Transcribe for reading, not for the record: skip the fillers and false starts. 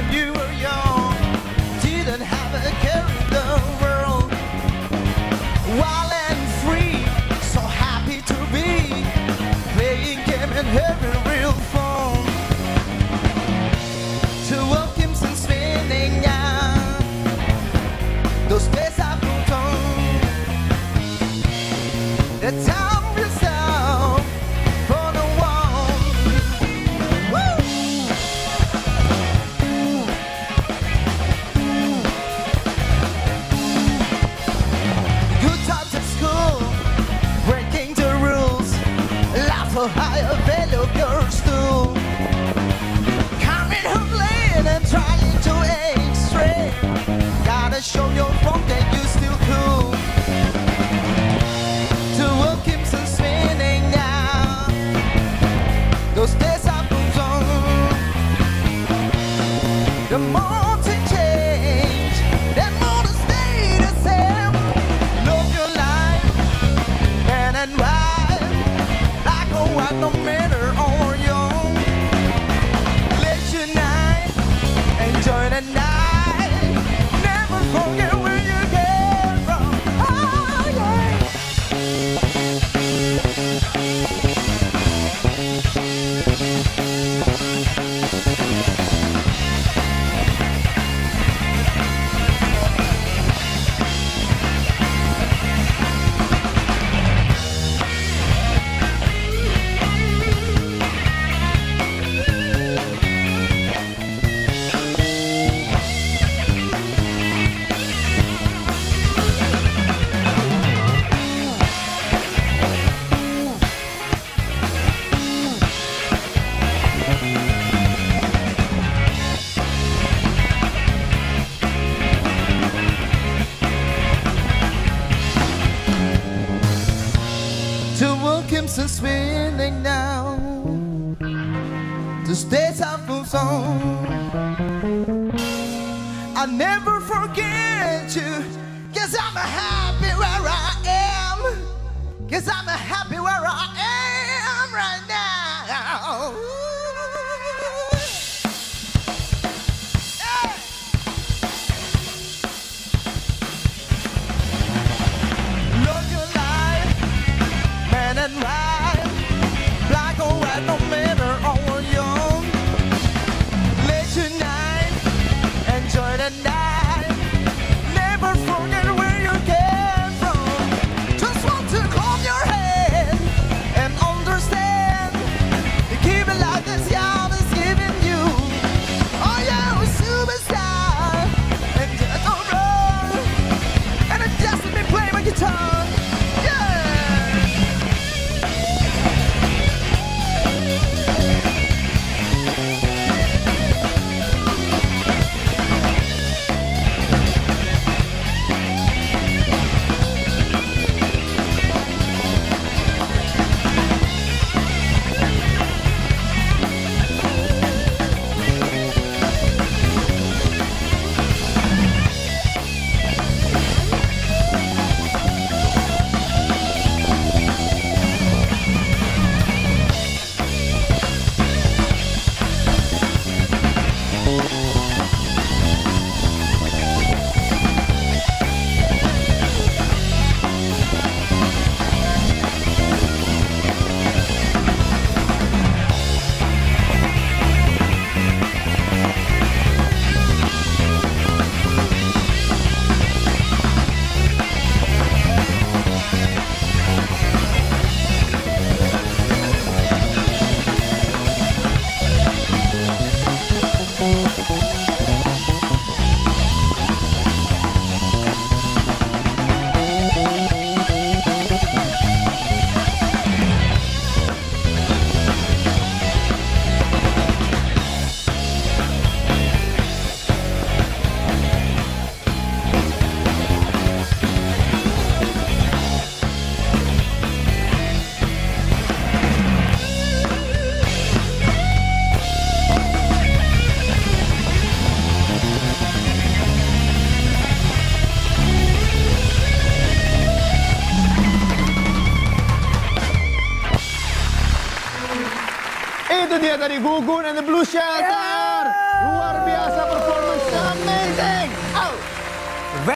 you were young, didn't have a care in the world. Wild and free, so happy to be playing game and having real fun. To Wilkinson spinning out those days I've moved on. The time is out for the one. Woo! Good times at school, breaking the rules, laugh for higher value girls too. Coming home late and trying to aim straight. Gotta show your front that you still cool. To Wilkinson spinning now, those days I moved on. The more to change, the more to stay the same. Love your life, man and wife, black or white, no matter or young. Let's unite, enjoy the night, never forget where you came from. Oh yeah. To Wilkinson spinning now, the days I've moved on. I'll never forget you, 'cause I'm happy where I am, 'cause I'm happy where I am right now. Hey! Love your life, man and wife, black or white, no matter or young. Let's unite, enjoy the night, never forget where you came from. Just want to calm your head and understand, keep it like this, God is giving you. Oh yeah, we're superstar, and just don't run, and it just let me play my guitar. Itu dia tadi Gugun and the Blue Shelter. Luar biasa performance, amazing. Oh.